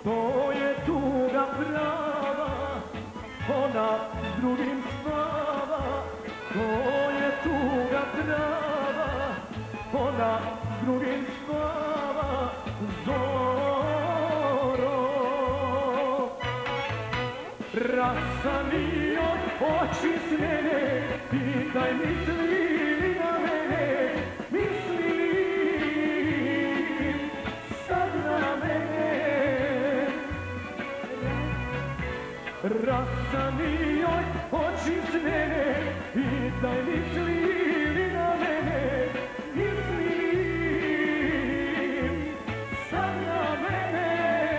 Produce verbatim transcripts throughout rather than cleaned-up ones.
To je tuga prava, ona s drugim spava. To je tuga prava, ona s drugim spava. Zoro, rasanio oči smene, pitaj misli li na mene, misli li sad na mene. Rasanio oči smene, pitaj misli li na mene, misli li sad na mene.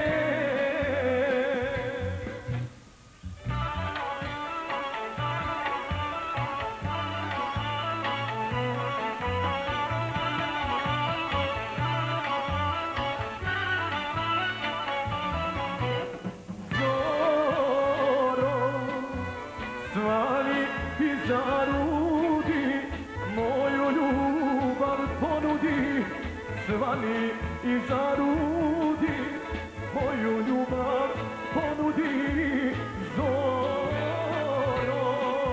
Svani i zarudi, moju ljubav ponudi. Svani i zarudi, moju ljubav ponudi. Zoro,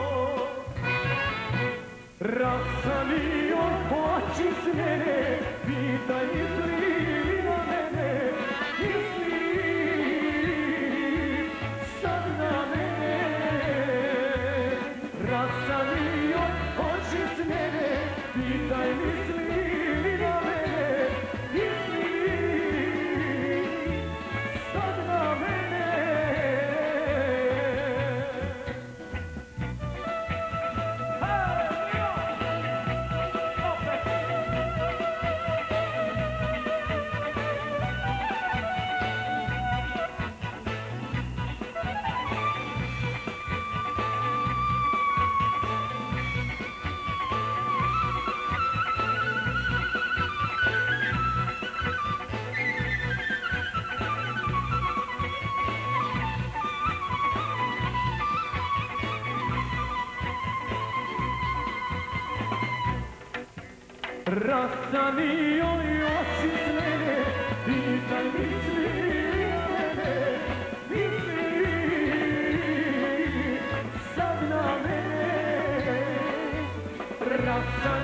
rasanio oči smene, pitaj misli li na mene, misli sad na mene. Rasanio oči smene, pitaj misli li na mene, misli sad na mene. Rasanio oči smene, pitaj misli li na mene, misli sad na mene.